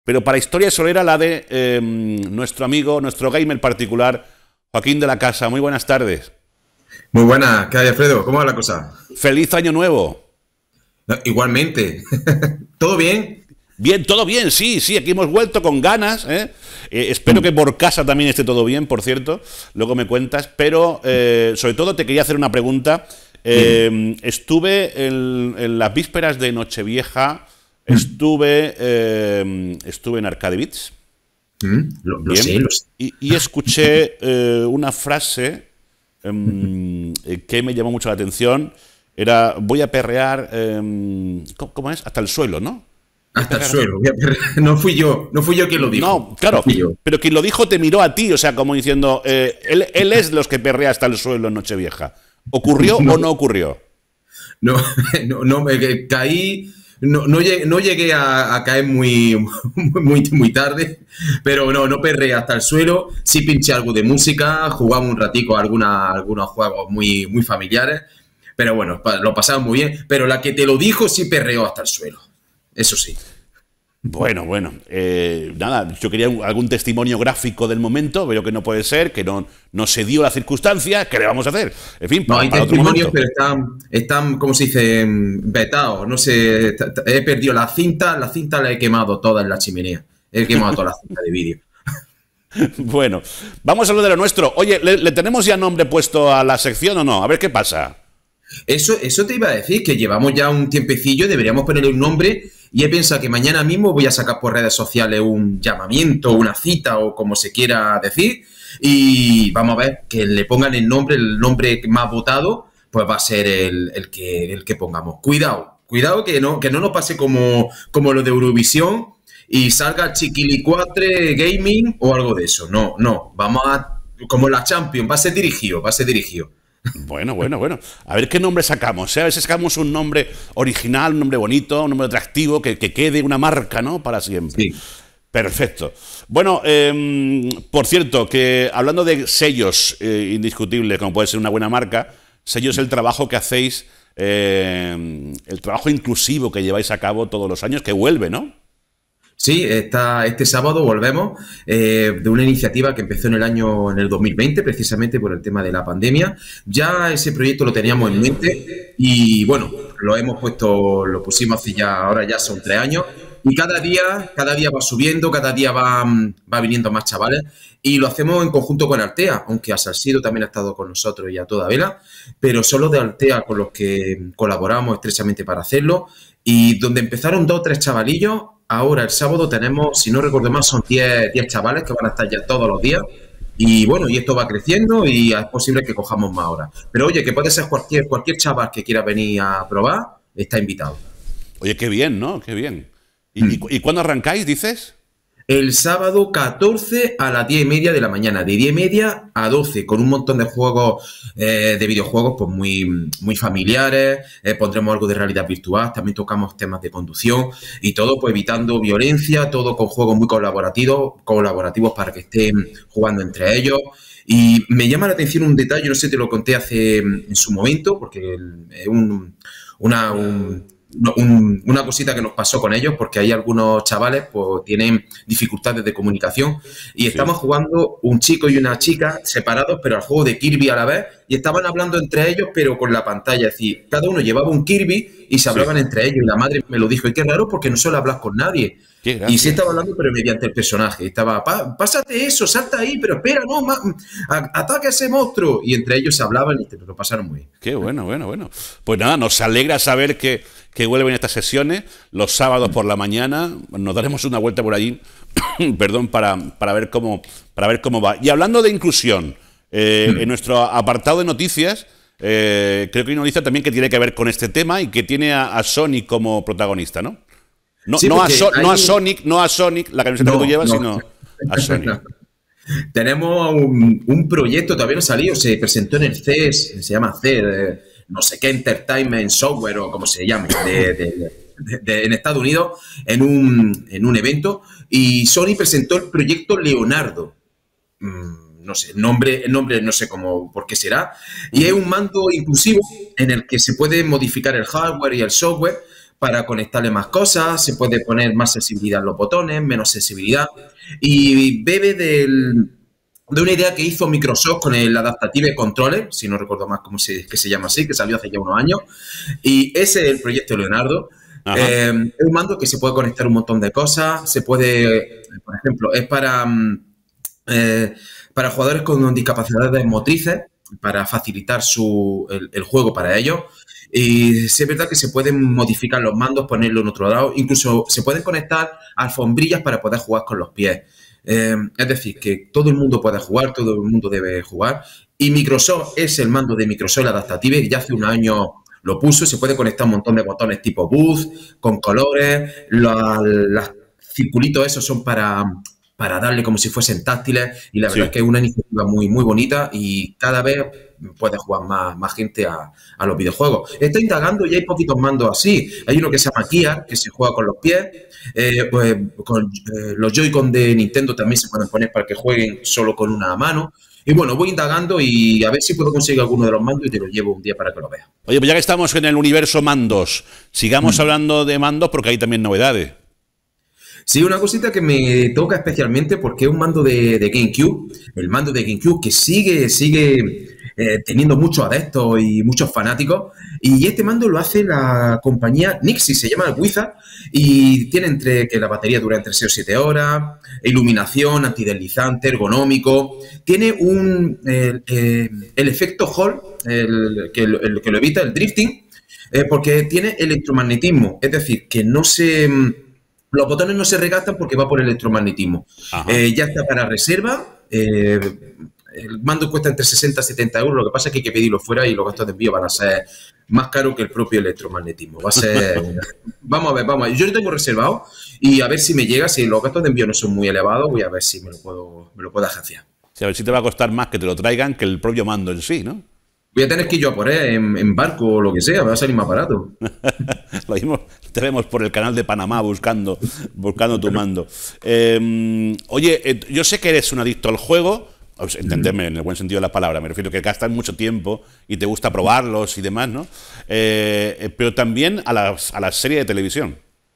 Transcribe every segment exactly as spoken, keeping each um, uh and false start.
Pero para historia solo era la de eh, nuestro amigo, nuestro gamer particular, Joaquín de la Casa. Muy buenas tardes. Muy buenas, ¿qué hay, Alfredo? ¿Cómo va la cosa? ¡Feliz Año Nuevo! No, igualmente. ¿Todo bien? Bien, todo bien, sí, sí, aquí hemos vuelto con ganas. ¿eh? Eh, espero que por casa también esté todo bien, por cierto, luego me cuentas, pero eh, sobre todo te quería hacer una pregunta. Eh, estuve en, en las vísperas de Nochevieja, estuve, eh, estuve en Arcade Beats, Mm, lo, lo bien, sé, lo sé. y, y escuché eh, una frase eh, que me llamó mucho la atención. Era, voy a perrear, eh, ¿cómo, cómo es? Hasta el suelo, ¿no? Voy a Hasta el perrear hasta... suelo. No fui yo, no fui yo quien lo dijo. No, No claro, fui yo. pero quien lo dijo te miró a ti, o sea, como diciendo, eh, él, él es de los que perrea hasta el suelo en Nochevieja. ¿Ocurrió No, o no ocurrió? no, no, no me que- caí. No, no llegué, no llegué a, a caer muy, muy, muy tarde, pero no, no perré hasta el suelo. Sí pinché algo de música, jugamos un ratico a alguna, algunos juegos muy, muy familiares, pero bueno, pa- lo pasamos muy bien. Pero la que te lo dijo sí perreó hasta el suelo, eso sí. Bueno, bueno, eh, nada, yo quería un- algún testimonio gráfico del momento, veo que no puede ser, que no, no se dio la circunstancia, ¿qué le vamos a hacer? En fin, No para, hay para otro testimonios, momento. pero están, están, ¿cómo se dice? Mm, Vetados. No sé, t- t- he perdido la cinta, la cinta la he quemado toda en la chimenea. He quemado toda la cinta de vídeo. Bueno, vamos a hablar de lo nuestro. Oye, ¿le, le tenemos ya nombre puesto a la sección o no? A ver qué pasa. Eso, eso te iba a decir, que llevamos ya un tiempecillo, deberíamos ponerle un nombre y he pensado que mañana mismo voy a sacar por redes sociales un llamamiento, una cita o como se quiera decir y vamos a ver que le pongan el nombre, el nombre más votado, pues va a ser el, el que, el que pongamos. Cuidado, cuidado que no, que no nos pase como, como lo de Eurovisión y salga Chiquilicuatre Gaming o algo de eso. No, no, vamos a, como la Champions, va a ser dirigido, va a ser dirigido. Bueno, bueno, bueno. A ver qué nombre sacamos. ¿eh? A ver si sacamos un nombre original, un nombre bonito, un nombre atractivo, que, que quede una marca, ¿no? Para siempre. Sí. Perfecto. Bueno, eh, por cierto, que hablando de sellos eh, indiscutibles, como puede ser una buena marca, sello es el trabajo que hacéis, eh, el trabajo inclusivo que lleváis a cabo todos los años, que vuelve, ¿no? Sí, esta, este sábado volvemos eh, de una iniciativa que empezó en el año, en el dos mil veinte, precisamente por el tema de la pandemia. Ya ese proyecto lo teníamos en mente y bueno, lo hemos puesto, lo pusimos hace ya, ahora ya son tres años y cada día, cada día va subiendo, cada día va, va viniendo más chavales y lo hacemos en conjunto con Altea, aunque a Salsido también ha estado con nosotros y a toda vela, pero son los de Altea con los que colaboramos estrechamente para hacerlo y donde empezaron dos o tres chavalillos. Ahora, el sábado tenemos, si no recuerdo mal, son diez diez chavales que van a estar ya todos los días. Y bueno, y esto va creciendo y es posible que cojamos más ahora. Pero oye, que puede ser cualquier, cualquier chaval que quiera venir a probar, está invitado. Oye, qué bien, ¿no? Qué bien. ¿Y, y, Mm. y cuándo arrancáis, dices? El sábado catorce a las diez y media de la mañana, de diez y media a doce, con un montón de juegos, eh, de videojuegos, pues muy, muy familiares. Eh, pondremos algo de realidad virtual, también tocamos temas de conducción y todo, pues evitando violencia, todo con juegos muy colaborativos, colaborativos para que estén jugando entre ellos. Y me llama la atención un detalle, no sé, te lo conté hace en su momento, porque es un, una, un, no, un, una cosita que nos pasó con ellos, porque hay algunos chavales pues tienen dificultades de comunicación y Sí. estamos jugando un chico y una chica separados, pero al juego de Kirby a la vez, y estaban hablando entre ellos, pero con la pantalla, es decir, cada uno llevaba un Kirby y se Sí. hablaban entre ellos, y la madre me lo dijo, y qué raro porque no suele hablar con nadie. Qué Y sí gracia. estaba hablando, pero mediante el personaje. Estaba, pásate eso, salta ahí, pero espera, no, ataca a ese monstruo. Y entre ellos se hablaban y te lo pasaron muy bien. Qué bueno, bueno, bueno. Pues nada, nos alegra saber que, que vuelven estas sesiones los sábados por la mañana. Nos daremos una vuelta por allí, perdón, para, para, ver cómo, para ver cómo va. Y hablando de inclusión, eh, en nuestro apartado de noticias, eh, creo que hay una noticia también que tiene que ver con este tema y que tiene a, a Sonic como protagonista, ¿no? No, Sí, no, a porque so, hay... no a Sonic, no a Sonic, la camiseta que tú No, llevas, no. sino a Sonic. No. Tenemos un, un proyecto, todavía no ha salido, se presentó en el C E S, se llama C E S, eh, no sé qué, Entertainment Software o como se llame, de, de, de, de, en Estados Unidos, en un, en un evento, y Sony presentó el proyecto Leonardo. Mm, no sé, el nombre, el nombre no sé cómo, por qué será, y es un mando inclusivo en el que se puede modificar el hardware y el software para conectarle más cosas, se puede poner más sensibilidad en los botones, menos sensibilidad, y bebe del, de una idea que hizo Microsoft con el Adaptive Controller, si no recuerdo más cómo se, que se llama así, que salió hace ya unos años, y ese es el proyecto Leonardo. Eh, es un mando que se puede conectar un montón de cosas, se puede, por ejemplo, es para, eh, para jugadores con discapacidades motrices, para facilitar su, el, el juego para ellos. Y sí es verdad que se pueden modificar los mandos, ponerlo en otro lado, incluso se pueden conectar alfombrillas para poder jugar con los pies. Eh, es decir, que todo el mundo puede jugar, todo el mundo debe jugar. Y Microsoft es el mando de Microsoft, el Adaptive, que ya hace un año lo puso, se puede conectar un montón de botones tipo boost, con colores, los, los circulitos esos son para... para darle como si fuesen táctiles, y la verdad sí. es que es una iniciativa muy, muy bonita y cada vez puede jugar más, más gente a, a los videojuegos. Estoy indagando y hay poquitos mandos así. Hay uno que se llama Gear, que se juega con los pies. Eh, pues, con, eh, los Joy-Con de Nintendo también se pueden poner para que jueguen solo con una mano. Y bueno, voy indagando y a ver si puedo conseguir alguno de los mandos y te lo llevo un día para que lo veas. Oye, pues ya que estamos en el universo mandos, sigamos mm. hablando de mandos porque hay también novedades. Sí, una cosita que me toca especialmente porque es un mando de, de GameCube, el mando de GameCube que sigue, sigue eh, teniendo muchos adeptos y muchos fanáticos, y este mando lo hace la compañía Nixie, se llama Wizard, y tiene entre que la batería dura entre seis o siete horas, iluminación, antideslizante, ergonómico, tiene un el, eh, el efecto Hall, el, que, el, que lo evita, el drifting, eh, porque tiene electromagnetismo, es decir, que no se... Los botones no se regastan porque va por electromagnetismo. Eh, ya está para reserva. Eh, el mando cuesta entre sesenta y setenta euros. Lo que pasa es que hay que pedirlo fuera y los gastos de envío van a ser más caros que el propio electromagnetismo. Va a ser... vamos a ver, vamos a ver. Yo lo tengo reservado y a ver si me llega. Si los gastos de envío no son muy elevados, voy a ver si me lo puedo, me lo puedo agenciar. Sí, a ver si te va a costar más que te lo traigan que el propio mando en sí, ¿no? Voy a tener que ir yo a por él en, en barco o lo que sea, me va a salir más barato. Lo mismo te vemos por el canal de Panamá buscando, buscando tu mando. Eh, oye, eh, yo sé que eres un adicto al juego, entendedme en el buen sentido de la palabra, me refiero que gastas mucho tiempo y te gusta probarlos y demás, ¿no? Eh, pero también a las, a las series de televisión.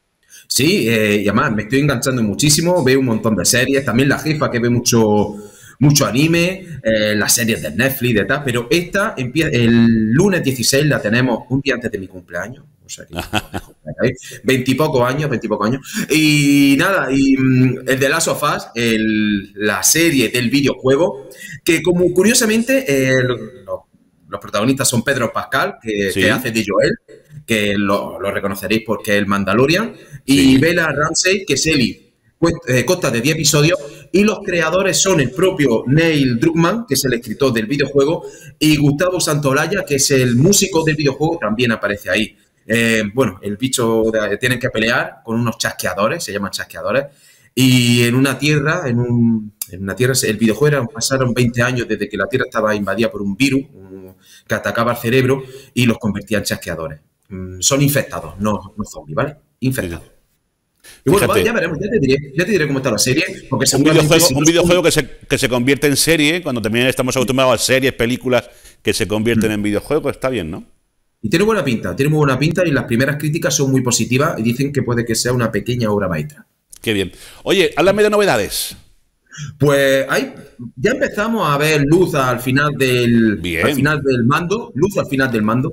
Sí, eh, y además me estoy enganchando muchísimo, veo un montón de series, también la jefa que ve mucho... mucho anime, eh, las series de Netflix, de tal, pero esta empieza el lunes dieciséis, la tenemos un día antes de mi cumpleaños, o sea que veintipocos años, veintipocos años, y nada, y mm, el de Last of Us, el, la serie del videojuego, que como curiosamente el, los, los protagonistas son Pedro Pascal, que, ¿sí? que hace de Joel, que lo, lo reconoceréis porque es el Mandalorian, y sí. Bella Ramsey, que es Ellie. Consta de diez episodios y los creadores son el propio Neil Druckmann, que es el escritor del videojuego, y Gustavo Santaolalla, que es el músico del videojuego, también aparece ahí. Eh, bueno, el bicho de, tienen que pelear con unos chasqueadores, se llaman chasqueadores, y en una tierra, en, un, en una tierra, el videojuego era, pasaron veinte años desde que la tierra estaba invadida por un virus un, que atacaba el cerebro y los convertía en chasqueadores. Mm, son infectados, no, no zombies, ¿vale? Infectados. Y bueno, va, ya veremos, ya te, diré, ya te diré cómo está la serie. Porque un videojuego, un videojuego que, se, que se convierte en serie, cuando también estamos acostumbrados a series, películas que se convierten mm. en videojuegos, está bien, ¿no? Y tiene buena pinta, tiene muy buena pinta y las primeras críticas son muy positivas y dicen que puede que sea una pequeña obra maestra. Qué bien. Oye, háblame de novedades. Pues ahí ya empezamos a ver luz al final del al final del mando, luz al final del mando,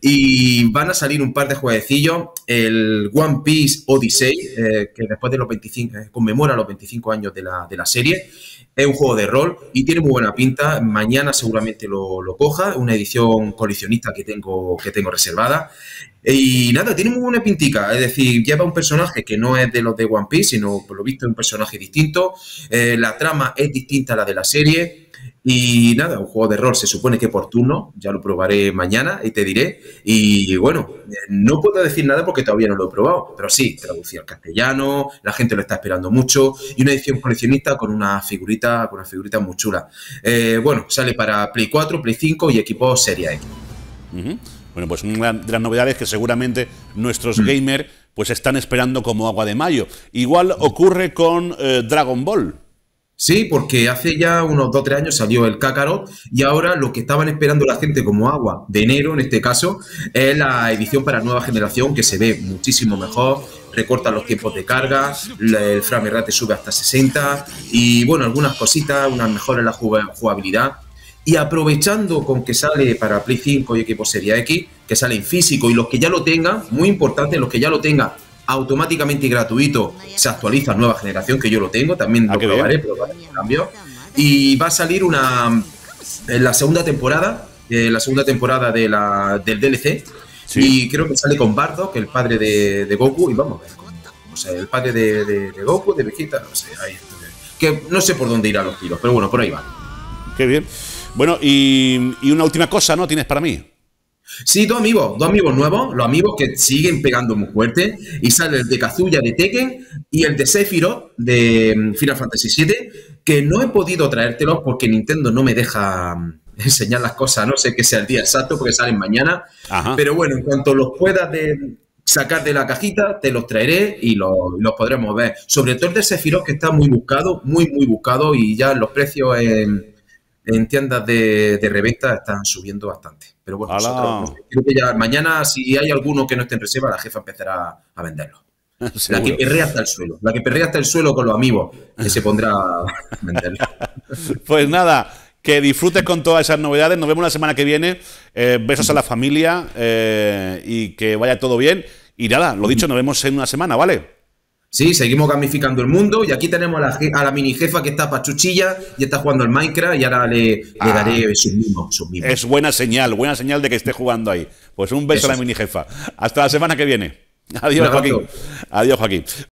y van a salir un par de jueguecillos. El One Piece Odyssey, eh, que después de los veinticinco, eh, conmemora los veinticinco años de la, de la serie. Es un juego de rol y tiene muy buena pinta. Mañana seguramente lo, lo coja, una edición coleccionista que tengo, que tengo reservada. Y nada, tiene muy buena pintica, es decir, lleva un personaje que no es de los de One Piece, sino por lo visto es un personaje distinto. Eh, la trama es distinta a la de la serie. Y nada, un juego de rol se supone que por turno, ya lo probaré mañana y te diré. Y bueno, no puedo decir nada porque todavía no lo he probado, pero sí, traducido al castellano, la gente lo está esperando mucho y una edición coleccionista con una figurita, con una figurita muy chula. Eh, bueno, sale para Play cuatro, Play cinco y equipos Serie X. Uh-huh. Bueno, pues una de las novedades que seguramente nuestros mm. gamers pues están esperando como agua de mayo. Igual ocurre con eh, Dragon Ball. Sí, porque hace ya unos dos o tres años salió el Kakarot y ahora lo que estaban esperando la gente como agua de enero, en este caso, es la edición para nueva generación que se ve muchísimo mejor, recortan los tiempos de carga, el frame rate sube hasta sesenta y bueno, algunas cositas, unas mejoras en la jugabilidad. Y aprovechando con que sale para Play cinco y equipo Series X, que sale en físico y los que ya lo tengan, muy importante, los que ya lo tengan, automáticamente y gratuito se actualiza a nueva generación, que yo lo tengo, también ah, lo probaré, probaré el cambio. Y va a salir una en la segunda temporada, eh, la segunda temporada de la, del D L C, sí. Y creo que sale con Bardock, el padre de, de Goku, y vamos a ver, o sea, el padre de, de, de Goku, de Vegeta, no sé, ahí, que no sé por dónde irán los tiros, pero bueno, por ahí va. Qué bien. Bueno, y, y una última cosa, ¿no? ¿Tienes para mí? Sí, dos amigos, dos amigos nuevos, los amigos que siguen pegando muy fuerte, y sale el de Kazuya de Tekken y el de Sephiroth de Final Fantasy siete, que no he podido traértelos porque Nintendo no me deja enseñar las cosas, no sé qué sea el día exacto porque salen mañana. Ajá. Pero bueno, en cuanto los puedas de sacar de la cajita, te los traeré y los, los podremos ver. Sobre todo el de Sephiroth, que está muy buscado, muy muy buscado, y ya los precios en... en tiendas de, de reventa están subiendo bastante. Pero bueno, nosotros, creo que ya mañana, si hay alguno que no esté en reserva, la jefa empezará a venderlo. La que perrea hasta el suelo. La que perrea hasta el suelo con los amigos, que se pondrá a venderlo. Pues nada, que disfrutes con todas esas novedades. Nos vemos la semana que viene. Eh, besos a la familia eh, y que vaya todo bien. Y nada, lo dicho, nos vemos en una semana, ¿vale? Sí, seguimos gamificando el mundo y aquí tenemos a la, a la mini jefa que está pachuchilla y está jugando al Minecraft y ahora le, le ah, daré sus mimos, sus mimos. Es buena señal, buena señal de que esté jugando ahí. Pues un beso Eso a la mini jefa. Hasta la semana que viene. Adiós, Joaquín. Adiós, Joaquín.